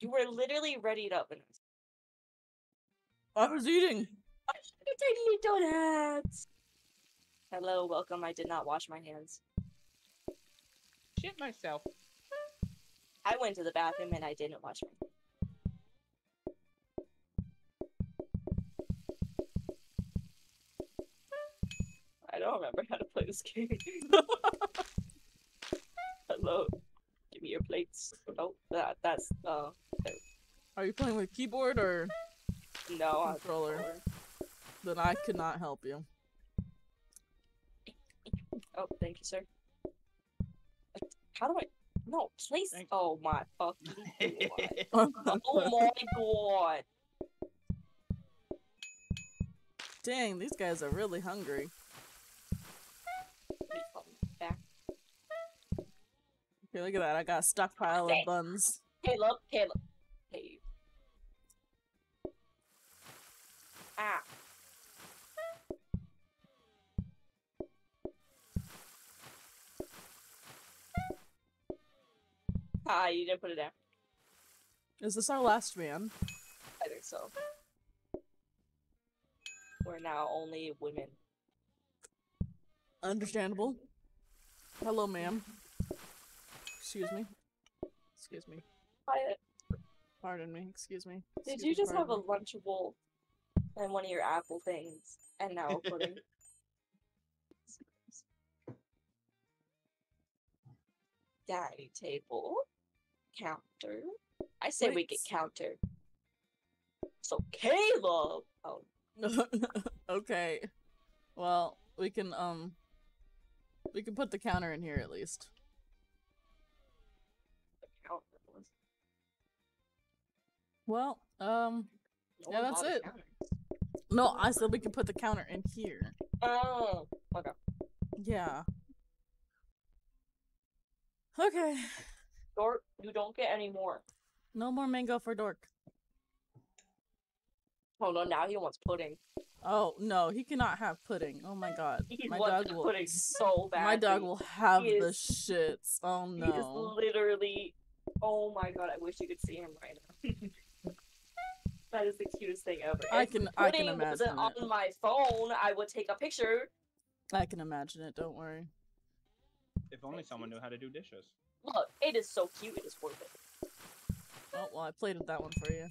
You were literally readied up and I was eating. tiny donuts. Hello, welcome. I did not wash my hands. Shit myself. I went to the bathroom and I didn't wash my hands. I don't remember how to play this game. Hello. Give me your plates. Oh, that's Are you playing with keyboard or no controller? Then I could not help you. Oh, thank you, sir. How do I? No, place. Thanks. Oh my fucking god. Oh my god. Dang, these guys are really hungry. Back. Okay, look at that. I got a stockpile of buns. Caleb. Hey. Ah. Ah, you didn't put it down. Is this our last man? I think so. We're now only women. Understandable. Hello, ma'am. Excuse me. Excuse me. Quiet. Pardon me. Excuse me. Did Excuse you me, just have a pardon me. Lunchable and one of your apple things and now a pudding? Dining table. Counter. I say we get counter. So Caleb! Oh, Okay. Well, we can put the counter in here at least. the counter was. Well, No yeah, one that's bought a it. counter. No, I said we can put the counter in here. Oh, okay. Yeah. Okay. Dork, you don't get any more. No more mango for Dork. Oh no, now he wants pudding. Oh no, he cannot have pudding. Oh my god. He My wants dog will pudding so bad. My dog will have He the is- shits. Oh He is no. literally. Oh my god, I wish you could see him right now. That is the cutest thing ever. I If can pudding imagine wasn't it. on my phone, I would take a picture. I can imagine it, don't worry. If only someone knew how to do dishes. Look, it is so cute, it is worth it. Oh well, I plated that one for you.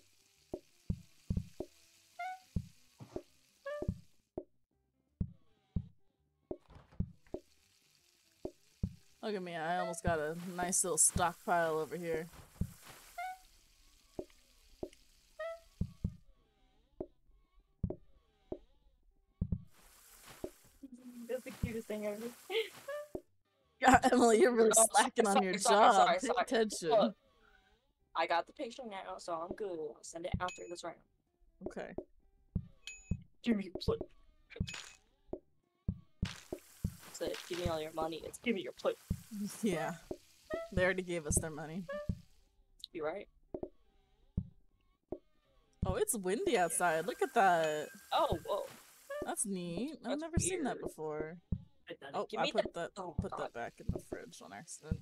Look at me, I almost got a nice little stockpile over here. It's the cutest thing ever. God, Emily, you're really Oh, slacking on your sorry, job. sorry, Pay sorry. attention. Look, I got the picture now, so I'm good. I'll send it after this right now. Okay. Give me your plate. So, give me all your money. It's give me your plate. Yeah. They already gave us their money. You right? Oh, it's windy outside. Look at that. Oh, whoa. That's neat. I've That's never seen that weird. before. I done it. Oh, Give I me put the- that oh, put God. that back in the fridge on accident.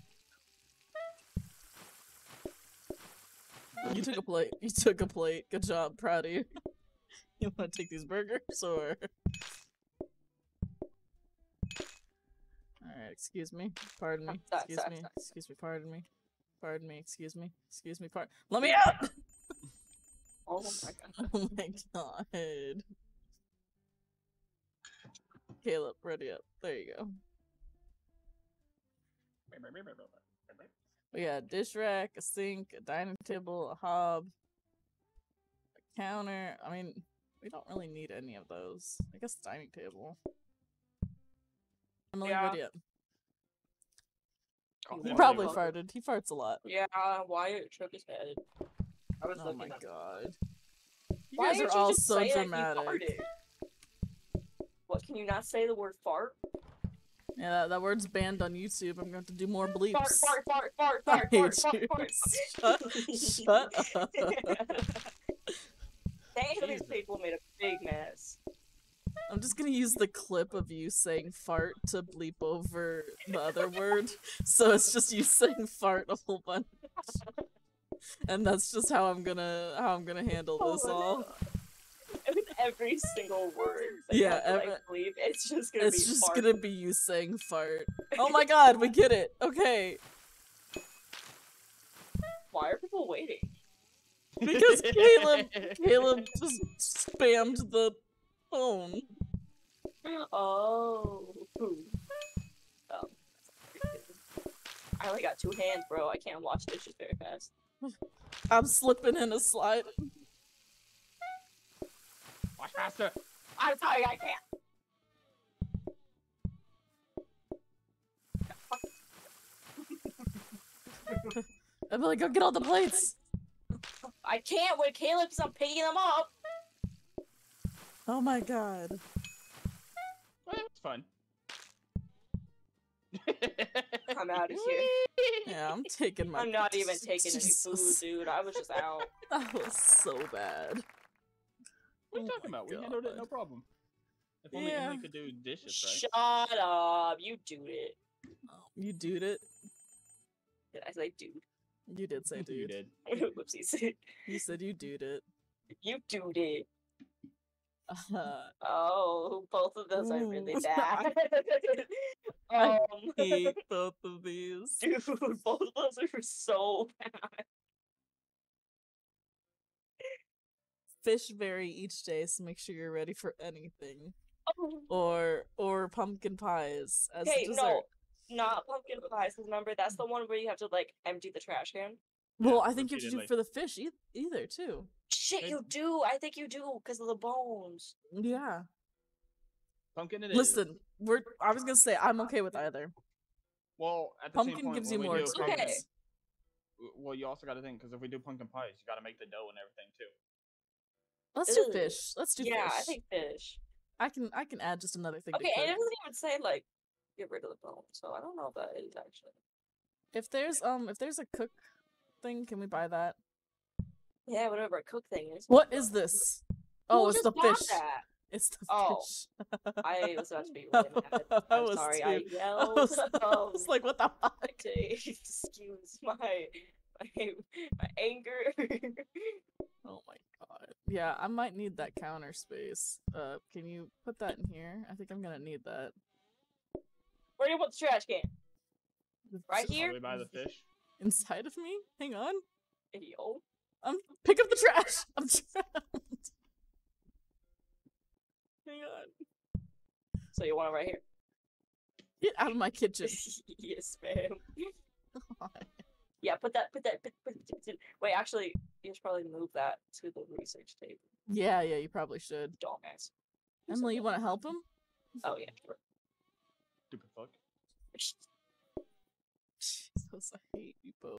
You took a plate. You took a plate. Good job. Proud of you. You want to take these burgers or? Alright, excuse me. Pardon me. Sorry, Excuse sorry, me. sorry. Excuse me. Pardon me. Pardon me. Excuse me. Excuse me. Let me out! Oh my god. Oh my god. Caleb, ready up. There you go. We got a dish rack, a sink, a dining table, a hob, a counter. I mean, we don't really need any of those. I guess dining table. Emily, Yeah. ready up. Oh, He Yeah, probably well, farted. He farts a lot. Yeah, Wyatt shook his head. I was Oh looking my at god. You Why guys are didn't you all just so say that you dramatic. farted? What, can you not say the word fart? Yeah, that word's banned on YouTube. I'm going to do more bleeps. Fart, fart, fart, I fart, hate fart, you. fart, Shut up. Thankfully, these Jesus. people made a big mess. I'm just gonna use the clip of you saying fart to bleep over the other word. So it's just you saying fart a whole bunch. And that's just how I'm gonna handle this all. With every single word. That you Yeah, have to, like, believe, it's just gonna be It's just fart. gonna be you saying fart. Oh my god, we get it. Okay. Why are people waiting? Because Caleb just spammed the phone. Oh. I only got 2 hands, bro. I can't wash dishes very fast. I'm slipping in a slide. Watch faster. I'm sorry, I can't. Emily, go get all the plates. I can't when Caleb's not picking them up. Oh my god. Well, it's fun. I'm out of here. Yeah, I'm taking my. I'm not even taking any food, Jesus. dude. I was just out. That was so bad. What are you Oh talking my about? We handled it no God. problem. If only Yeah. Emily could do dishes, right? Shut up. You dude it. You dude it. Did I say dude? You did say dude. You did. Whoopsies. You said you dude it. You dude it. Uh, Oh, both of those are really Ooh. bad. I hate both of these. Dude, both of those are so bad. Fish vary each day, so make sure you're ready for anything. Oh. Or pumpkin pies as Okay, a dessert. no, not pumpkin pies. 'Cause remember, that's the one where you have to like empty the trash can. Well, Yeah, I think you have to do repeatedly. for the fish either too. Shit, Hey. you do. I think you do because of the bones. Yeah. Pumpkin it is. Listen, I was gonna say I'm okay with either. Well, at the same Pumpkin point, gives when you we more do experience. Okay. Well, you also got to think, because if we do pumpkin pies, you got to make the dough and everything too. Let's do Ugh. fish. Let's do Yeah, fish. I think fish. I can add just another thing Okay, to and it cook. doesn't even say like get rid of the bone, so I don't know if that is actually. If there's a cook thing, can we buy that? Yeah, whatever a cook thing is. What is this? Oh, Who it's just the bought fish. that? It's the Oh. fish. I was about to be really mad. I I'm was sorry, too. I I yelled. was, I was like, what the fuck? Excuse my anger. Oh my god. Yeah, I might need that counter space. Can you put that in here? I think I'm gonna need that. Where do you put the trash can? Right Just here? Probably buy the fish. inside of me? Hang on. Yo. Pick up the trash. I'm trapped. Hang on. So you want it right here? Get out of my kitchen. Yes, ma'am. Yeah, put that. Wait, actually, you should probably move that to the research table. Yeah, you probably should. Dumbass. Emily, you want to help him? Oh yeah, sure. Stupid fuck. Jesus, I hate you both.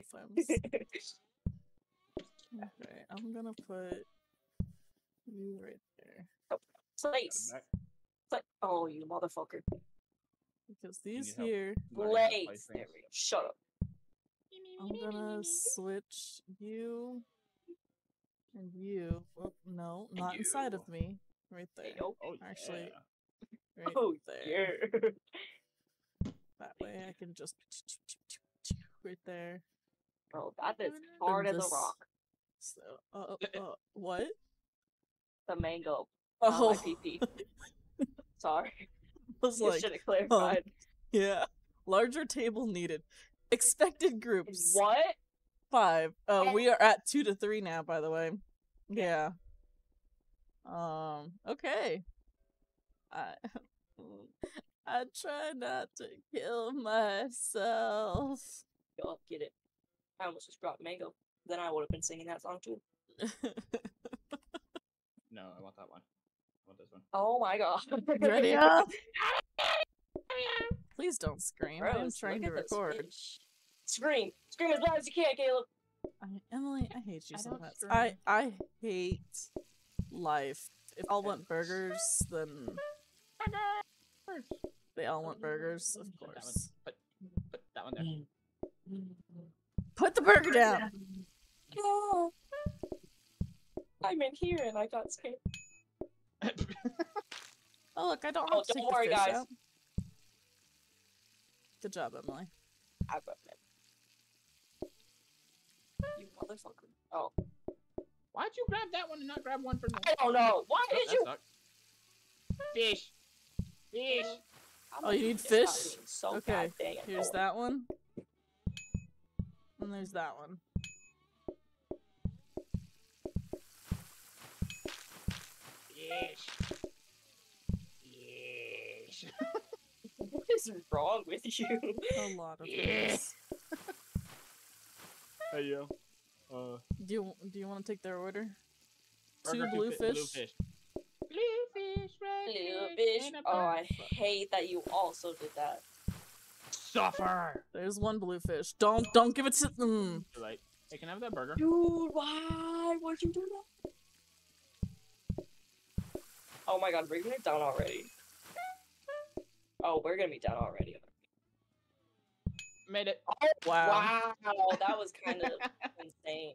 Okay, I'm gonna put you right there. Place. Back. Oh, you motherfucker. Because these need help. here, Learning how to Place. place There things. we go. Shut up. I'm gonna switch you and you. Oh, no, And not inside of you. me. Right there. Yo. Oh, Actually, yeah. right Oh there. yeah. That way I can just right there. Bro, that is hard as a this- rock. So, what? The mango. Oh, My PP. Sorry. was You like, should have clarified. yeah. Larger table needed. Expected groups. What? 5. We are at 2 to 3 now, by the way. Yeah. Okay. I try not to kill myself. Yo, get it. I almost just dropped mango. Then I would have been singing that song too. No, I want that one. I want this one. Oh my god. Ready up? Please don't scream. I am Gross, trying look to at this record. fish. Scream. Scream as loud as you can, Caleb. Emily, I hate you I so don't much. scream. I hate life. If all want burgers, then they all want burgers, of Put that one- course. Put that one there. Put the burger down! No. I'm in here and I got scared. Oh look, I don't Oh, have to don't take worry, the fish guys. out. Good job, Emily. I got it. You motherfucker. Oh. Why'd you grab that one and not grab one for me? I don't know. Why Oh, did that you? sucked. Fish. Fish. Oh, you need It's not fish? being So Okay, goddamn here's annoying. that one. And there's that one. Fish. Fish. What is wrong with you? A lot of Yeah. things. Hey yo. Do you want to take their order? Burger, Two blue blue fish. fish. Blue fish, red Blue fish, fish. and a Oh, I bird. hate that you also did that. Suffer. There's one blue fish. Don't give it to them. Too late. Hey, can I have that burger? Dude, why would you do that? Oh my god, we're gonna be done already. Oh, we're gonna be done already. Made it. Oh, Wow. wow, that was kind of insane.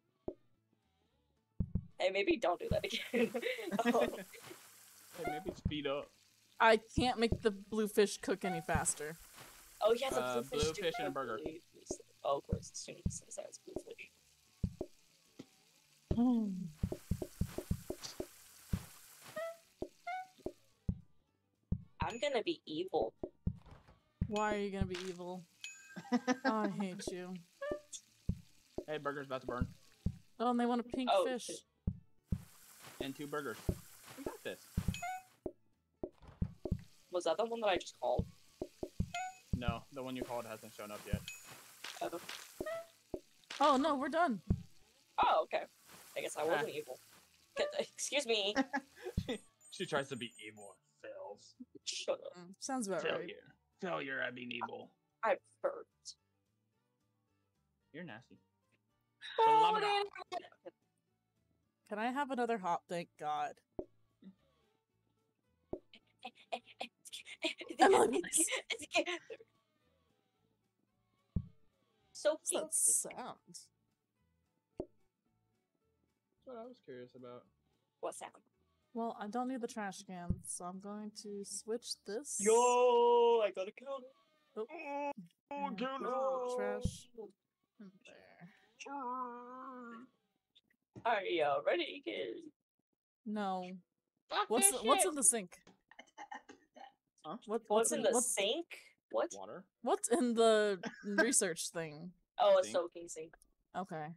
Hey, maybe don't do that again. Oh, Hey, maybe speed up. I can't make the blue fish cook any faster. oh yeah, the blue blue do fish and a look burger. really nice. Oh, of course, as soon as it says blue fish. I'm gonna be evil. Why are you gonna be evil? Oh, I hate you. Hey, burger's about to burn. Oh, and they want a pink Oh, fish. shit. And 2 burgers. We got this. Was that the one that I just called? No, the one you called hasn't shown up yet. Oh, Oh no, we're done. oh okay. I guess I wasn't evil. Excuse me. She tries to be evil and fails. Shut up. Sounds about Failure. right. Failure at being evil. I burped. You're nasty. Oh, Can I have another hop? Thank God. Emily, so What's that sound? That's what I was curious about. What sound? Well, I don't need the trash can, so I'm going to switch this. Yo, I got a counter. Oh, Oh, trash in there. Are you ready, kids? No. Fuck What's this what's shit. in the sink? Huh? What's in the sink? What? Water. What's in the research thing? Oh, a Sink. soaking sink. Okay.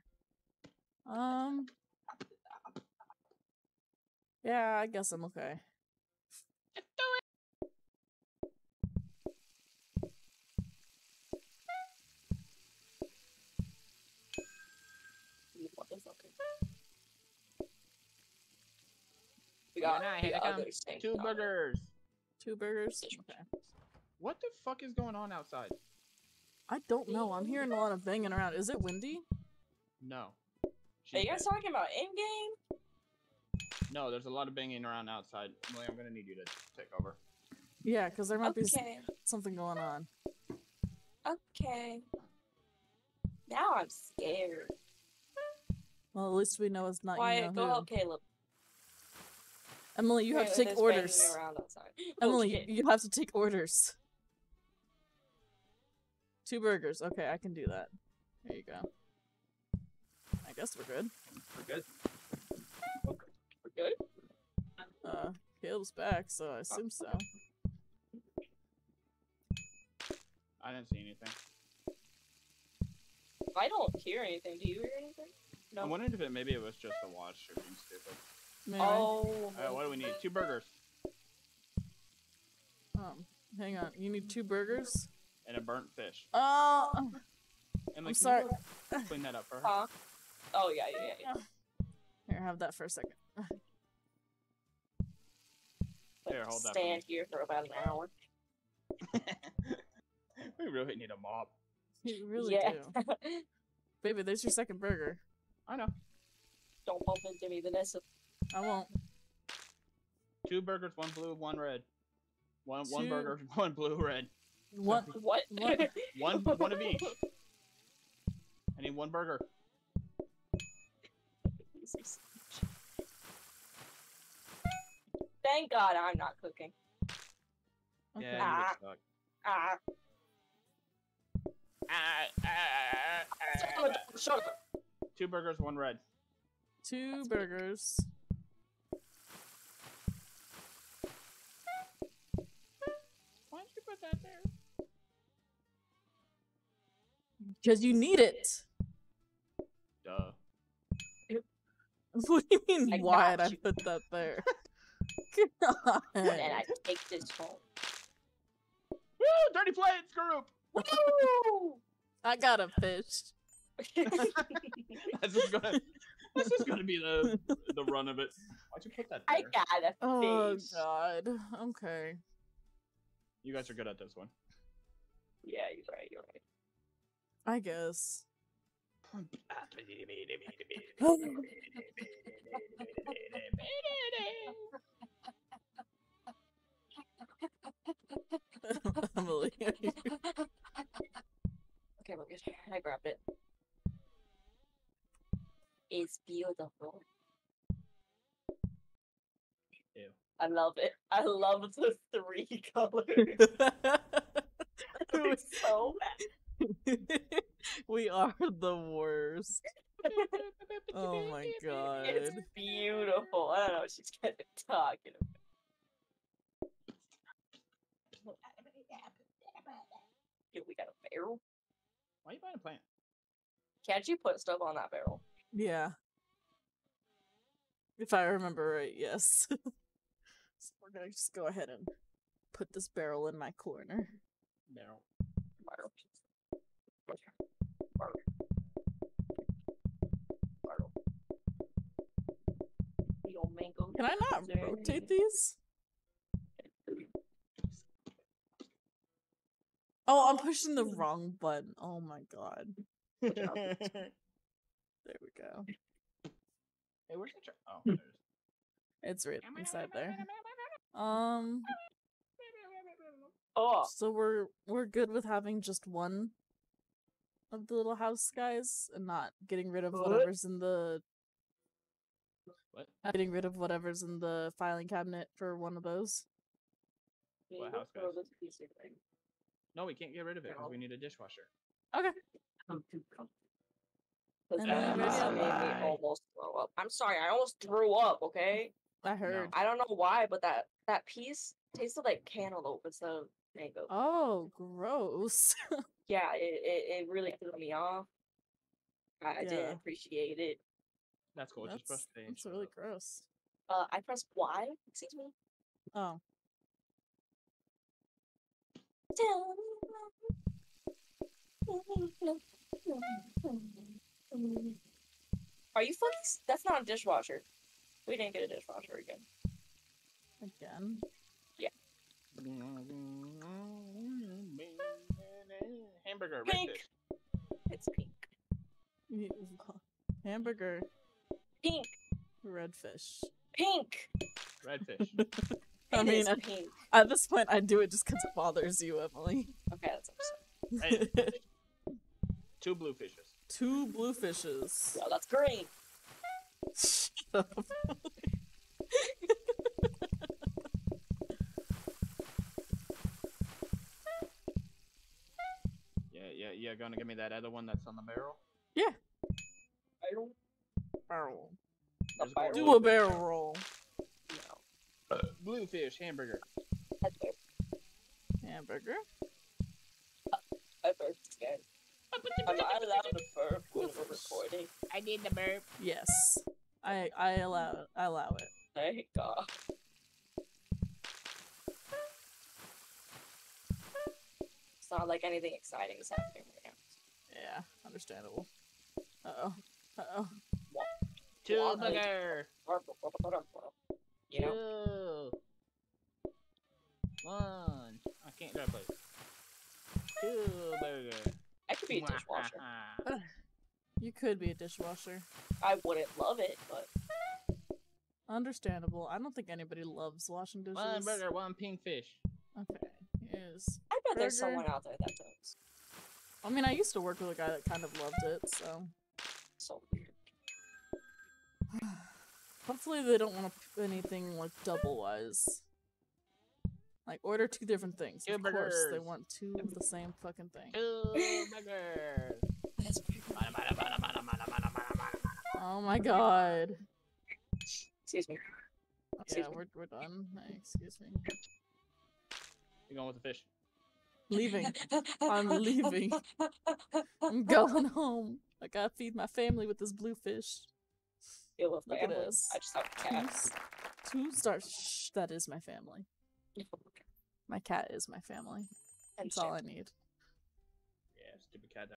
Yeah, I guess I'm okay. What the fuck? We got Alright, here the they come. other sink. 2 burgers. 2 burgers? Okay. What the fuck is going on outside? I don't know. I'm hearing a lot of banging around. Is it windy? No. Are She's you guys dead. talking about in-game? No, there's a lot of banging around outside. Emily, I'm gonna need you to take over. Yeah, because there might be Okay. something going on. Okay. Now I'm scared. Well, at least we know it's not Quiet, you know go who. help Caleb. Emily, you have to take There's orders. banging around outside. Emily, Okay. you have to take orders. 2 burgers. Okay, I can do that. There you go. I guess we're good. We're good. We're good? Caleb's back, so I assume so. I didn't see anything. I don't hear anything. Do you hear anything? No. I wondered if maybe it was just the watch or being stupid. Maybe. Oh. What do we need? 2 burgers Hang on. You need 2 burgers? and a burnt fish. Oh, Emily, I'm can sorry. you go clean that up for her? Huh? Oh, yeah. Here, have that for a second. Here, hold that for Stand me. here for about an hour. We really need a mop. You really yeah. do. Baby, there's your second burger. I know. Don't bump into me, Vanessa. I won't. 2 burgers, 1 blue, 1 red. One 2 burger, 1 blue, red. What? What? What? One of each. I need 1 burger. Thank God I'm not cooking. Okay. Yeah, you Ah. get stuck. Ah. Shut up. 2 burgers, 1 red. 2 That's good. burgers. Why did you put that there? Because you need it. Duh. What do you mean, I why'd got I you. put that there? And I God. take this home. Woo! Dirty plates group! Woo! I got a fish. That's just gonna be the run of it. Why'd you put that there? I got a Oh fish. god. Okay. You guys are good at this one. Yeah, you're right. You're right. I guess. Emily. Okay, we're good. I grabbed it. It's beautiful. Ew. I love it. I love the 3 colors. It's so We are the worst. bad. Oh my god. It's beautiful. I don't know what she's kind of talking about. Here, we got a barrel. Why are you buying a plant? Can't you put stuff on that barrel? Yeah. If I remember right, yes. So we're gonna just go ahead and put this barrel in my corner. Barrel. Barrel. Barrel. Barrel. The old mango. Can I not There. rotate these? Oh, I'm pushing the wrong button. Oh my god. Hey, There we go. where's the Oh, there it is. It's right inside there. Oh, So we're good with having just one of the little house guys and not getting rid of What? whatever's in the What? getting rid of whatever's in the filing cabinet for one of those. What maybe house throw guys? this piece in there. No, we can't get rid of it because No. we need a dishwasher. Okay. I'm too comfortable. And then This ready up. made me Bye. almost throw up. I'm sorry, I almost threw up, okay? I heard. I don't know why, but that piece tasted like cantaloupe instead of mango. Oh, gross. Yeah, it really threw me off. I Yeah. didn't appreciate it. That's cool. Just press the That's really gross. I pressed Y. Excuse me. Oh. Are you funny? That's not a dishwasher. We didn't get a dishwasher again. Again. Hamburger. Pink. Redfish. It's pink. Hamburger. Pink. Redfish. Pink. Redfish. I It mean, is pink. at this point, I do it just because it bothers you, Emily. Okay, that's upset. Hey. 2 blue fishes. 2 blue fishes. Well, that's green. Shut up. Yeah, gonna give me that other one that's on the barrel? I don't Barrel. There's barrel. Do a barrel roll. know. Blue fish, hamburger. That's fair. Hamburger. I burped again. I'm not allowed to burp when we're recording. I did the burp. Yes. I allow it. Thank God. It's not like anything exciting is happening right now. Yeah, understandable. Uh-oh. Uh-oh. Two burger. You know? 2. 1. I can't grab it. 2 burger. I could be a dishwasher. You could be a dishwasher. I wouldn't love it, but Understandable. I don't think anybody loves washing dishes. 1 burger, 1 pink fish. Okay. Here's... I bet there's Burger. someone out there that does. I mean, I used to work with a guy that kind of loved it, so... So weird. Hopefully they don't want to put anything, like, double-wise. Like, order 2 different things. Two Of course, they burgers. want 2 of the same fucking thing. 2 burgers. That's weird. Mana, mana, mana, mana, mana, mana, mana, mana. Oh my god. Excuse me. Yeah, Excuse me. we're done. Excuse me. You're going with the fish. Leaving. I'm leaving. I'm going home. I gotta feed my family with this blue fish. You love Look at family. us. I just have cats. Two stars. Shh, that is my family. My cat is my family. And That's all I need. Yeah, stupid cat.